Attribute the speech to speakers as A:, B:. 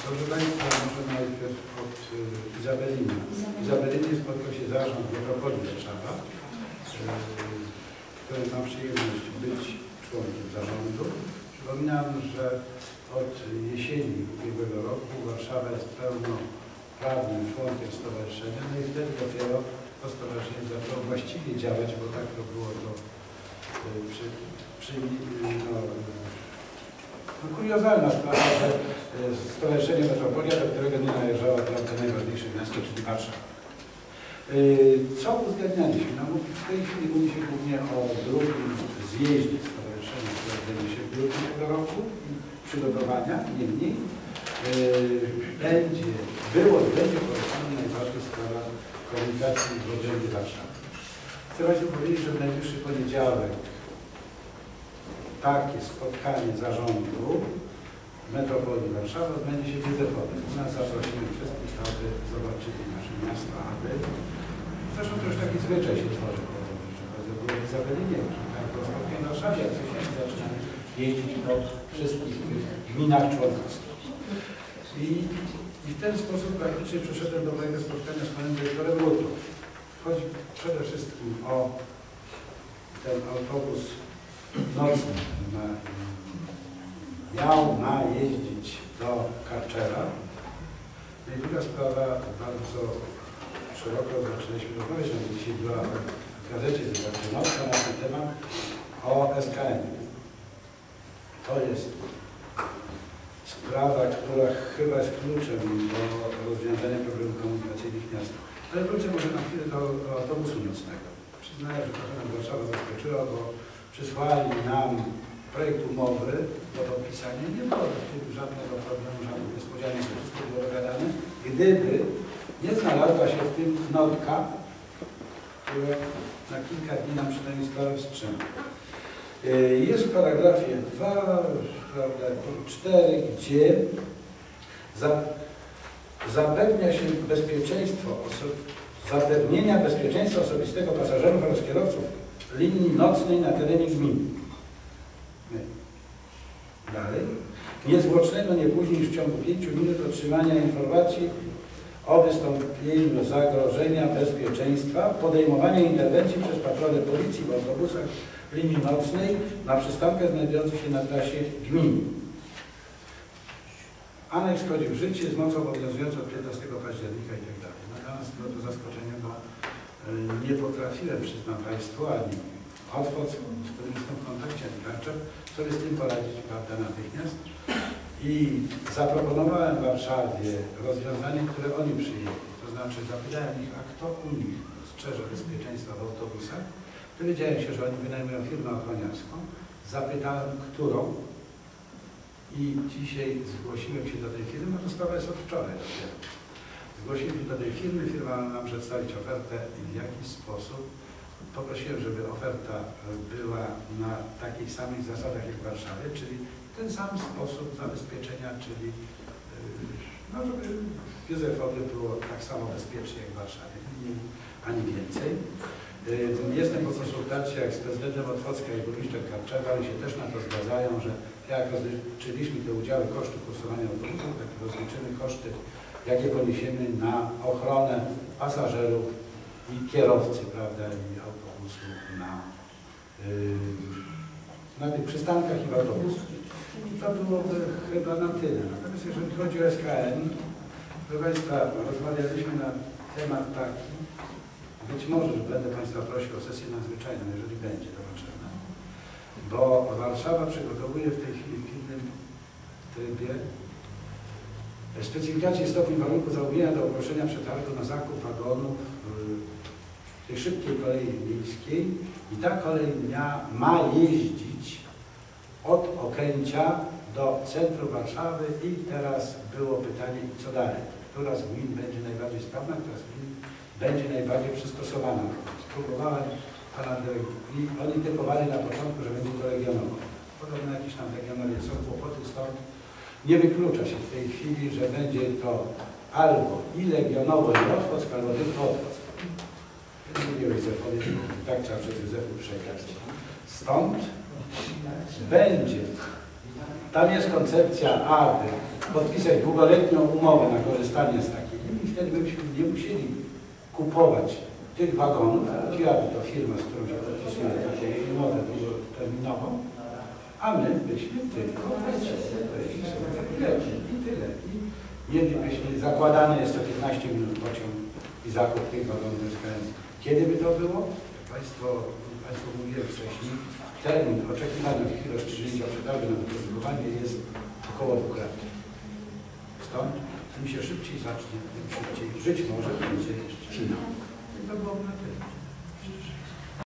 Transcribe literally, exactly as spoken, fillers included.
A: Proszę Państwa, może najpierw od y, Izabeliny. Izabeliny spotkał się zarząd Metropolii Warszawa, y, który ma przyjemność być członkiem zarządu. Przypominam, że od jesieni ubiegłego roku Warszawa jest pełnoprawnym członkiem stowarzyszenia, no i wtedy dopiero to stowarzyszenie zaczęło właściwie działać, bo tak to było to y, przy, przy no, No, kuriozalna sprawa, że Stowarzyszenie Metropolia, do którego nie należało prawda, najważniejsze miasto, czyli Warszawa. Co uwzględnialiśmy? No, w tej chwili mówi się głównie o drugim zjeździe stowarzyszenia, które odbędzie się w grudniu tego roku, przygotowania, niemniej będzie, było i będzie poruszana najbardziej sprawa komunikacji w obrębie Warszawy. Chcę Państwu powiedzieć, że w najbliższy poniedziałek takie spotkanie zarządu Metropolii Warszawy odbędzie się w Józefowie. U nas zaprosimy wszystkich, aby zobaczyli nasze miasto, aby... Zresztą to już taki zwyczaj się tworzy, że było w Izabelinie, że tak po spotkaniu w Warszawie, jak coś się zaczyna jeździć po wszystkich gminach członkowskich. I, I w ten sposób praktycznie przyszedłem do mojego spotkania z panem dyrektorem Lutą. Chodzi przede wszystkim o ten autobus nocny, ma, miał ma jeździć do Karczera. No i druga sprawa, bardzo szeroko zaczęliśmy rozmawiać, no dzisiaj była w gazecie wyborczej nocna na ten temat o S K M. To jest sprawa, która chyba jest kluczem do rozwiązania problemów komunikacyjnych miasta. Ale wrócę może na chwilę do, do autobusu nocnego. Przyznaję, że trochę nam Warszawa zaskoczyła, bo przysłali nam projekt umowy do podpisania. Nie było żadnego problemu, żadnych niespodzianek, wszystko było dogadane. Gdyby nie znalazła się w tym notka, która na kilka dni nam przynajmniej sprawę wstrzyma. Jest w paragrafie dwa, prawda, cztery, gdzie za, zapewnia się bezpieczeństwo zapewnienia bezpieczeństwa osobistego pasażerów oraz kierowców linii nocnej na terenie gminy. Dalej. Niezwłocznego, nie później niż w ciągu pięciu minut otrzymania informacji o wystąpieniu zagrożenia bezpieczeństwa, podejmowania interwencji przez patrole policji w autobusach linii nocnej na przystankach znajdujących się na trasie gminy. Aneks wchodzi w życie z mocą obowiązującą od piętnastego października i tak dalej. No, dla nas było to zaskoczenie, bo nie potrafiłem, przyznam Państwu, ani Otwoc, z którym jestem w kontakcie, ani Karczer, sobie z tym poradzić, prawda, natychmiast. I zaproponowałem w Warszawie rozwiązanie, które oni przyjęli. To znaczy zapytałem ich, a kto u nich strzeże bezpieczeństwa w autobusach. Dowiedziałem się, że oni wynajmują firmę ochroniarską. Zapytałem, którą. I dzisiaj zgłosiłem się do tej firmy, no to sprawa jest od wczoraj dopiero. Zgłosiłem się do tej firmy, firma ma nam przedstawić ofertę i w jakiś sposób. Poprosiłem, żeby oferta była na takich samych zasadach jak w Warszawie, czyli ten sam sposób zabezpieczenia, czyli no, żeby w Józefowie było tak samo bezpiecznie jak w Warszawie, ani, ani więcej. Jestem po konsultacjach z prezydentem Otwocka i burmistrzem Karczewa, oni się też na to zgadzają, że jak rozliczyliśmy te udziały kosztów kursowania autobusów, tak rozliczymy koszty, jakie poniesiemy na ochronę pasażerów i kierowcy, prawda, i autobusu na, yy, na tych przystankach i w autobusach. I to byłoby chyba na tyle. Natomiast jeżeli chodzi o S K M, proszę Państwa, rozmawialiśmy na temat taki, być może, że będę Państwa prosił o sesję nadzwyczajną, jeżeli będzie to potrzebne, bo Warszawa przygotowuje w tej chwili w pilnym trybie specyfikację stopni warunku zamówienia do ogłoszenia przetargu na zakup wagonów w tej szybkiej kolei miejskiej i ta kolej ma jeździć od Okęcia do centrum Warszawy i teraz było pytanie, co dalej? Która z gmin będzie najbardziej sprawna, która z gmin będzie najbardziej przystosowana? Spróbowałem pana i oni typowali na początku, że będzie to regionowo. Podobno jakieś tam regionalnie są kłopoty, stąd nie wyklucza się w tej chwili, że będzie to albo i Legionowo, i Otwock, albo tylko Otwock. Nie Józefowie, tak trzeba przez Józefów przejechać. Stąd będzie, tam jest koncepcja, aby podpisać długoletnią umowę na korzystanie z takiej i wtedy byśmy nie musieli kupować tych wagonów, płaciłaby to firma, z którą się podpisuje taką umowę długoterminową, a my byśmy tylko płacili i tyle. I mielibyśmy, zakładane jest to piętnaście minut pociąg i zakup tych wagonów z K M. Kiedy by to było? Państwo, Państwo mówiłem wcześniej, termin oczekiwany w chwili rozstrzygnięcia przetargu na wyprodukowanie jest około dwóch lat. Stąd im się szybciej zacznie, tym szybciej być może będzie jeszcze finał. I to było na tyle.